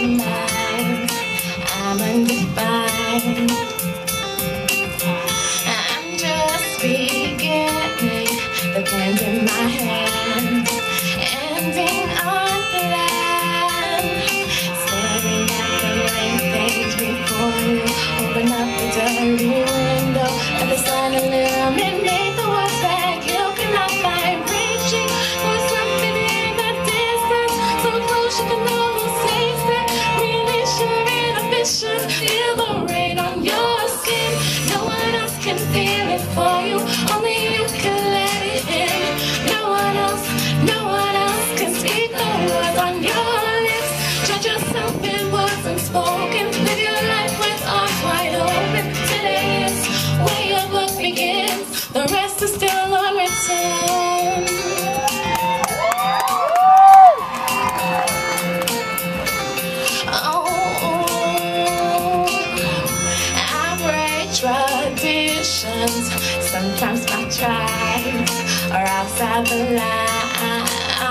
mind. I'm undefined. I'm just beginning, the pen in my hand, ending on the line, staring at the blank page before you. Open up the dirty window, let the sun illuminate the words that you cannot find. Reaching for something in the distance, so close you can almost taste it. Release your inhibitions, feel the rain on your skin. No one else can feel it for you, only you can let it in. No one else can speak the words on your lips. Judge yourself in words unspoken. Live your life with arms wide open. Today is where your book begins. The rest is still unwritten. Traditions, sometimes my tribes are outside the lines.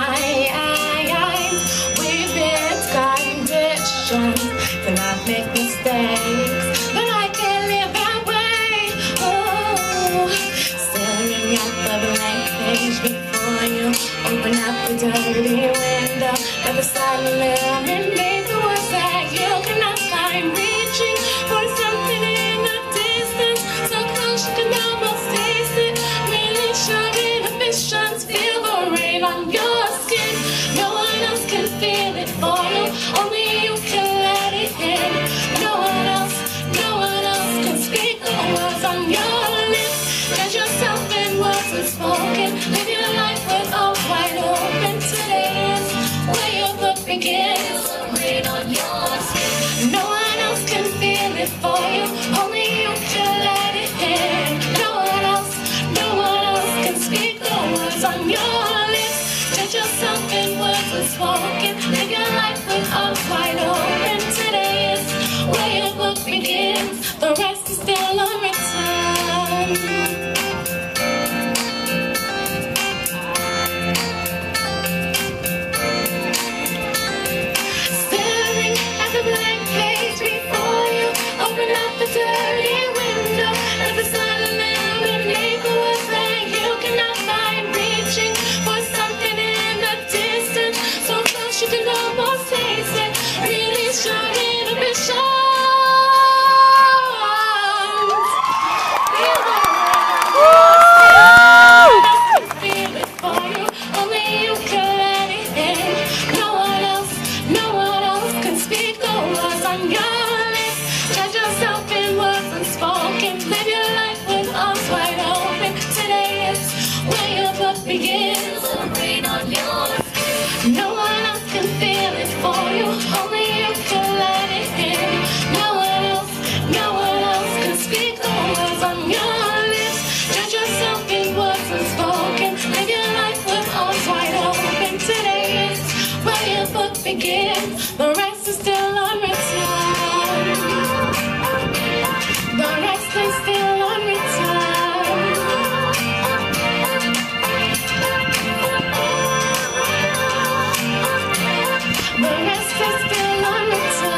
We've been conditioned to not make mistakes, but I can't live that way. Oh, staring at the blank page before you. Open up the dirty window, let the sun illuminate the words that you cannot find. Reaching for something in the distance, so close you can almost taste it. Release your inhibitions, feel the rain on your skin. No one else can feel it for you, only you can let it in. No one else can speak the words on your lips. Judge yourself in words unspoken. Live your life with arms wide open. Today is where your book begins. Rain on your skin. No one else can feel it for you, only you can let it in. No one else can speak the words on your lips. Judge yourself in words unspoken. Live your life with arms wide open. Today is where your book begins. The rest is still unwritten. Staring at the blank page before you. Open up the dirty window, let the sun illuminate the words that you cannot find. Reaching for something in the distance, so close you can almost taste it. Release your inhibitions. Feel the rain. Feel it for you, only you can let it in. No one else can speak the words on your lips. Judge yourself in words unspoken. Live your life with arms wide open. Today is where your book begins. Rain on your skin. No one else can feel it for you, only you can let it in. No one else can speak the words on your lips. Judge yourself in words unspoken. Live your life with arms wide open. Today is where your book begins. The rest is still unwritten. The rest is still unwritten. The rest is still unwritten.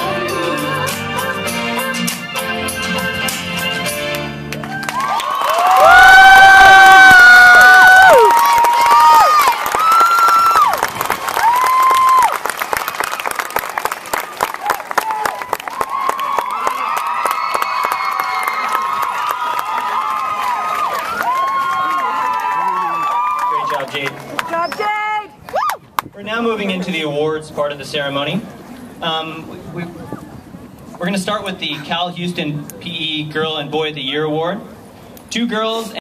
Jade. Good job, Jade! Woo! We're now moving into the awards part of the ceremony. We're going to start with the Cal Houston PE Girl and Boy of the Year Award. 2 girls